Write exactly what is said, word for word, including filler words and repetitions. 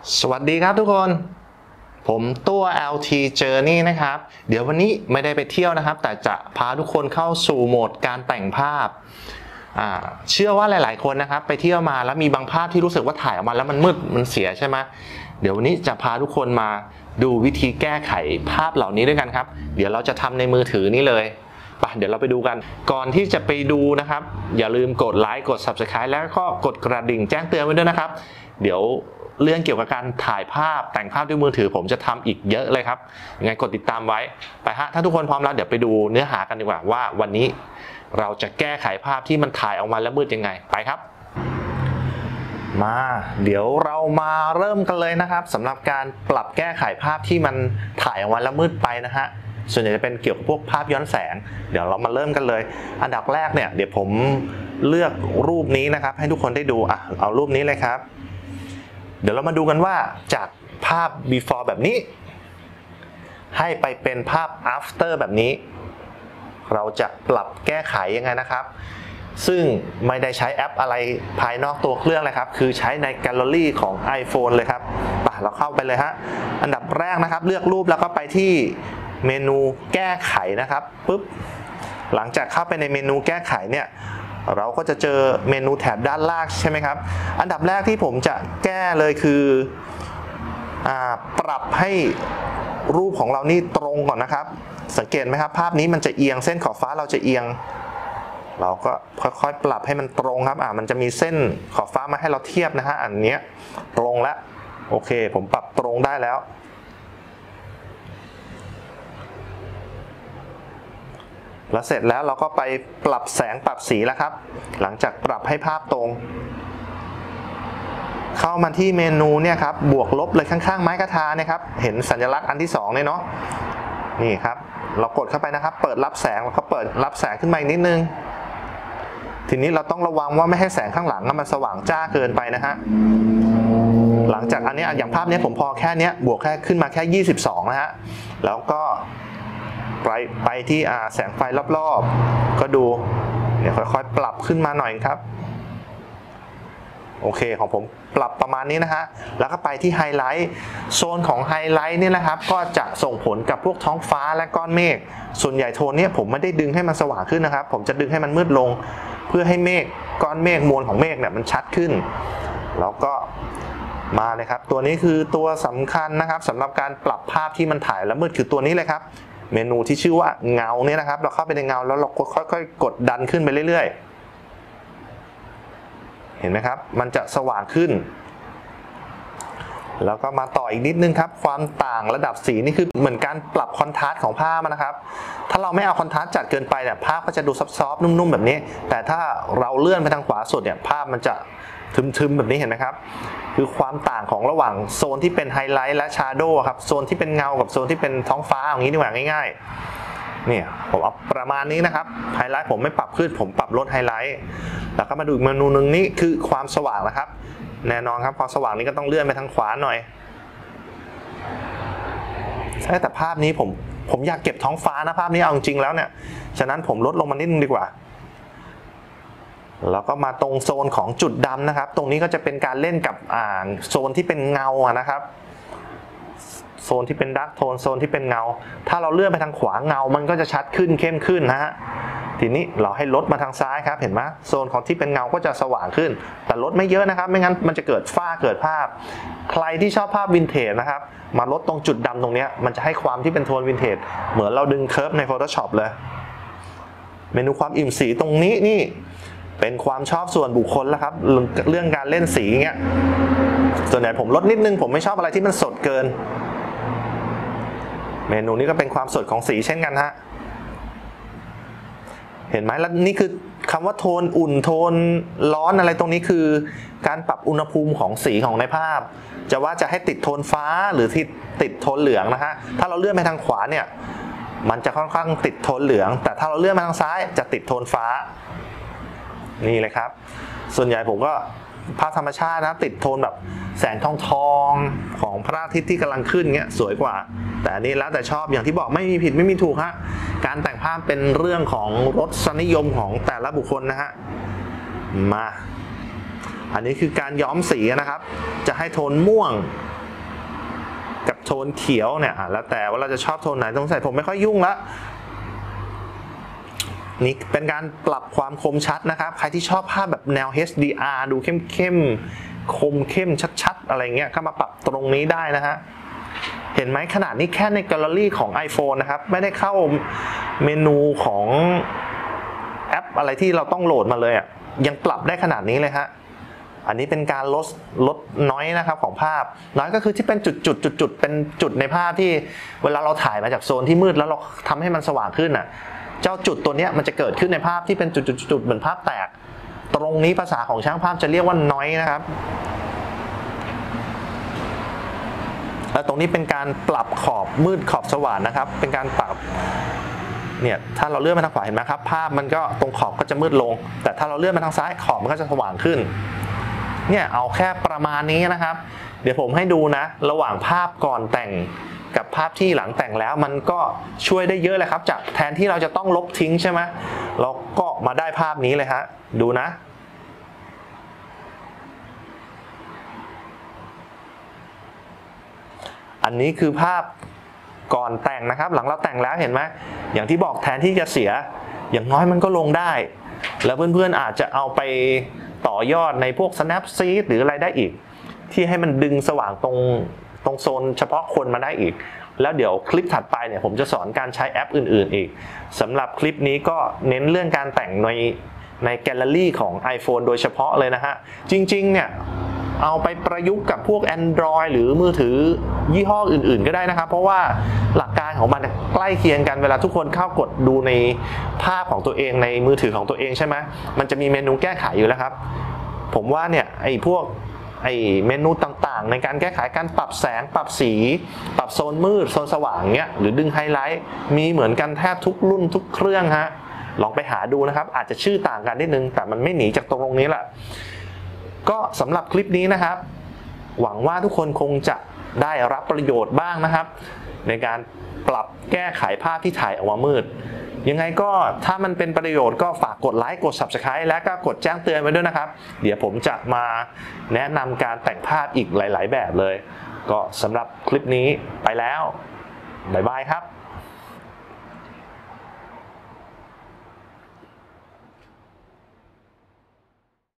สวัสดีครับทุกคนผมตัว แอล ที Journey นะครับเดี๋ยววันนี้ไม่ได้ไปเที่ยวนะครับแต่จะพาทุกคนเข้าสู่โหมดการแต่งภาพเชื่อว่าหลายๆคนนะครับไปเที่ยวมาแล้วมีบางภาพที่รู้สึกว่าถ่ายออกมาแล้วมันมืดมันเสียใช่ไหมเดี๋ยววันนี้จะพาทุกคนมาดูวิธีแก้ไขภาพเหล่านี้ด้วยกันครับเดี๋ยวเราจะทำในมือถือนี้เลยไปเดี๋ยวเราไปดูกันก่อนที่จะไปดูนะครับอย่าลืมกดไลค์กด ซับสไครบ์ แล้วก็กดกระดิ่งแจ้งเตือนไว้ด้วยนะครับเดี๋ยวเรื่องเกี่ยวกับการถ่ายภาพแต่งภาพด้วยมือถือผมจะทำอีกเยอะเลยครับยังไงกดติดตามไว้ไปฮะถ้าทุกคนพร้อมแล้วเดี๋ยวไปดูเนื้อหากันดีกว่าว่าวันนี้เราจะแก้ไขภาพที่มันถ่ายออกมาแล้วมืดยังไงไปครับมาเดี๋ยวเรามาเริ่มกันเลยนะครับสำหรับการปรับแก้ไขภาพที่มันถ่ายออกมาแล้วมืดไปนะฮะส่วนใหญ่จะเป็นเกี่ยวกับพวกภาพย้อนแสงเดี๋ยวเรามาเริ่มกันเลยอันดับแรกเนี่ยเดี๋ยวผมเลือกรูปนี้นะครับให้ทุกคนได้ดูอ่ะเอารูปนี้เลยครับเดี๋ยวเรามาดูกันว่าจากภาพ before แบบนี้ให้ไปเป็นภาพ after แบบนี้เราจะปรับแก้ไขยังไงนะครับซึ่งไม่ได้ใช้แอปอะไรภายนอกตัวเครื่องเลยครับคือใช้ในแกลเลอรี่ของ iPhone เลยครับไปเราเข้าไปเลยฮะอันดับแรกนะครับเลือกรูปแล้วก็ไปที่เมนูแก้ไขนะครับปุ๊บหลังจากเข้าไปในเมนูแก้ไขเนี่ยเราก็จะเจอเมนูแถบด้านล่างใช่ไหมครับอันดับแรกที่ผมจะแก้เลยคืออ่าปรับให้รูปของเรานี่ตรงก่อนนะครับสังเกตไหมครับภาพนี้มันจะเอียงเส้นขอบฟ้าเราจะเอียงเราก็ค่อยๆปรับให้มันตรงครับอ่ามันจะมีเส้นขอบฟ้ามาให้เราเทียบนะฮะอันนี้ตรงแล้วโอเคผมปรับตรงได้แล้วแล้วเสร็จแล้วเราก็ไปปรับแสงปรับสีแล้วครับหลังจากปรับให้ภาพตรงเข้ามาที่เมนูเนี่ยครับบวกลบเลยข้างๆไม้กระทาเนี่ยครับเห็นสัญลักษณ์อันที่สองเนี่ยเนาะนี่ครับเรากดเข้าไปนะครับเปิดรับแสงแล้วก็เปิดรับแสงขึ้นมาอีกนิดนึงทีนี้เราต้องระวังว่าไม่ให้แสงข้างหลังมันสว่างจ้าเกินไปนะฮะหลังจากอันนี้อย่างภาพนี้ผมพอแค่นี้บวกแค่ขึ้นมาแค่ยี่สิบสองนะฮะแล้วก็ไปไปที่แสงไฟรอบๆก็ดูเนี่ยค่อยๆปรับขึ้นมาหน่อยครับโอเคของผมปรับประมาณนี้นะฮะแล้วก็ไปที่ไฮไลท์โซนของไฮไลท์เนี่ยนะครับก็จะส่งผลกับพวกท้องฟ้าและก้อนเมฆส่วนใหญ่โทนนี้ผมไม่ได้ดึงให้มันสว่างขึ้นนะครับผมจะดึงให้มันมืดลงเพื่อให้เมฆก้อนเมฆมวลของเมฆเนี่ยมันชัดขึ้นแล้วก็มาเลยครับตัวนี้คือตัวสำคัญนะครับสำหรับการปรับภาพที่มันถ่ายแล้วมืดคือตัวนี้เลยครับเมนูที่ชื่อว่าเงาเนี่ยนะครับเราเข้าไปในเงาแล้วเราค่อยๆกดดันขึ้นไปเรื่อยๆเห็นไหมครับมันจะสว่างขึ้นแล้วก็มาต่ออีกนิดนึงครับความต่างระดับสีนี่คือเหมือนการปรับคอนทราสต์ของภาพนะครับถ้าเราไม่เอาคอนทราสต์จัดเกินไปเนี่ยภาพก็จะดูซอฟต์ๆนุ่มๆแบบนี้แต่ถ้าเราเลื่อนไปทางขวาสุดเนี่ยภาพมันจะทึมๆแบบนี้เห็นไหมครับคือความต่างของระหว่างโซนที่เป็นไฮไลท์และชาร์โดว์ครับโซนที่เป็นเงากับโซนที่เป็นท้องฟ้าอย่างนี้ดีกว่าง่ายๆเนี่ยผมเอาประมาณนี้นะครับไฮไลท์ผมไม่ปรับขึ้นผมปรับลดไฮไลท์แล้วก็มาดูอีกเมนูหนึ่งนี่คือความสว่างนะครับแน่นอนครับความสว่างนี้ก็ต้องเลื่อนไปทางขวาหน่อยใช่แต่ภาพนี้ผมผมอยากเก็บท้องฟ้านะภาพนี้เอาจริงแล้วเนี่ยฉะนั้นผมลดลงมานิดนึงดีกว่าแล้วก็มาตรงโซนของจุดดำนะครับตรงนี้ก็จะเป็นการเล่นกับอ่าโซนที่เป็นเงาอะนะครับโซนที่เป็นดาร์กโทนโซนที่เป็นเงาถ้าเราเลื่อนไปทางขวาเงามันก็จะชัดขึ้นเข้มขึ้นนะฮะทีนี้เราให้ลดมาทางซ้ายครับเห็นไหมโซนของที่เป็นเงาก็จะสว่างขึ้นแต่ลดไม่เยอะนะครับไม่งั้นมันจะเกิดฝ้าเกิดภาพใครที่ชอบภาพวินเทจนะครับมาลดตรงจุดดำตรงนี้มันจะให้ความที่เป็นโทนวินเทจเหมือนเราดึงเคิร์ฟใน Photoshop เลยเมนูความอิ่มสีตรงนี้นี่เป็นความชอบส่วนบุคคลแล้วครับเรื่องการเล่นสีเงี้ยส่วนใหญ่ผมลดนิดนึงผมไม่ชอบอะไรที่มันสดเกินเมนูนี้ก็เป็นความสดของสีเช่นกันฮะเห็นไหมแล้วนี่คือคำว่าโทนอุ่นโทนร้อนอะไรตรงนี้คือการปรับอุณหภูมิของสีของในภาพจะว่าจะให้ติดโทนฟ้าหรือที่ติดโทนเหลืองนะฮะถ้าเราเลื่อนไปทางขวาเนี่ยมันจะค่อนข้างติดโทนเหลืองแต่ถ้าเราเลื่อนไปทางซ้ายจะติดโทนฟ้านี่เลยครับส่วนใหญ่ผมก็ภาพธรรมชาตินะติดโทนแบบแสงทองทองของพระอาทิตย์ที่กำลังขึ้นเงี้ยสวยกว่าแต่นี่แล้วแต่ชอบอย่างที่บอกไม่มีผิดไม่มีถูกฮะการแต่งภาพเป็นเรื่องของรสนิยมของแต่ละบุคคลนะฮะมาอันนี้คือการย้อมสีนะครับจะให้โทนม่วงกับโทนเขียวเนี่ยแล้วแต่ว่าเราจะชอบโทนไหนต้องใส่ผมไม่ค่อยยุ่งละนี่เป็นการปรับความคมชัดนะครับใครที่ชอบภาพแบบแนว เอช ดี อาร์ ดูเข้มๆคมเข้มชัดๆอะไรเงี้ยก็มาปรับตรงนี้ได้นะฮะเห็นไหมขนาดนี้แค่ในแกลเลอรี่ของ iPhone นะครับไม่ได้เข้าเมนูของแอปอะไรที่เราต้องโหลดมาเลยอ่ะยังปรับได้ขนาดนี้เลยฮะอันนี้เป็นการลดลดน้อยนะครับของภาพน้อยก็คือที่เป็นจุดจุดจุดจุดเป็นจุดในภาพที่เวลาเราถ่ายมาจากโซนที่มืดแล้วเราทำให้มันสว่างขึ้นอ่ะเจ้าจุดตัวนี้มันจะเกิดขึ้นในภาพที่เป็นจุดจุดจุดเหมือนภาพแตกตรงนี้ภาษาของช่างภาพจะเรียกว่าน้อยนะครับและตรงนี้เป็นการปรับขอบมืดขอบสว่างนะครับเป็นการปรับเนี่ยถ้าเราเลื่อนมาทางขวาเห็นไหมครับภาพมันก็ตรงขอบก็จะมืดลงแต่ถ้าเราเลื่อนมาทางซ้ายขอบมันก็จะสว่างขึ้นเนี่ยเอาแค่ประมาณนี้นะครับเดี๋ยวผมให้ดูนะระหว่างภาพก่อนแต่งกับภาพที่หลังแต่งแล้วมันก็ช่วยได้เยอะเลยครับจากแทนที่เราจะต้องลบทิ้งใช่ไหมเราก็มาได้ภาพนี้เลยฮะดูนะอันนี้คือภาพก่อนแต่งนะครับหลังเราแต่งแล้วเห็นไหมอย่างที่บอกแทนที่จะเสียอย่างน้อยมันก็ลงได้แล้วเพื่อนๆอาจจะเอาไปต่อยอดในพวก Snapseed หรืออะไรได้อีกที่ให้มันดึงสว่างตรงตรงโซนเฉพาะคนมาได้อีกแล้วเดี๋ยวคลิปถัดไปเนี่ยผมจะสอนการใช้แอปอื่นๆอีกสำหรับคลิปนี้ก็เน้นเรื่องการแต่งในในแกลเลอรี่ของ iPhone โดยเฉพาะเลยนะฮะจริงๆเนี่ยเอาไปประยุกต์กับพวก Android หรือมือถือยี่ห้ออื่นๆก็ได้นะครับเพราะว่าหลักการของมันใกล้เคียงกันเวลาทุกคนเข้ากดดูในภาพของตัวเองในมือถือของตัวเองใช่ไหมมันจะมีเมนูแก้ไขอยู่แล้วครับผมว่าเนี่ยไอ้พวกไอ้เมนูต่างๆในการแก้ไขการปรับแสงปรับสีปรับโซนมืดโซนสว่างเงี้ยหรือดึงไฮไลท์มีเหมือนกันแทบทุกรุ่นทุกเครื่องฮะลองไปหาดูนะครับอาจจะชื่อต่างกันนิดนึงแต่มันไม่หนีจากตรงนี้แหละก็สำหรับคลิปนี้นะครับหวังว่าทุกคนคงจะได้รับประโยชน์บ้างนะครับในการปรับแก้ไขภาพที่ถ่ายออกมามืดยังไงก็ถ้ามันเป็นประโยชน์ก็ฝากกดไลค์กด ซับสไครบ์ และก็กดแจ้งเตือนไว้ด้วยนะครับเดี๋ยวผมจะมาแนะนำการแต่งภาพอีกหลายๆแบบเลยก็สำหรับคลิปนี้ไปแล้วบ๊ายบายครับ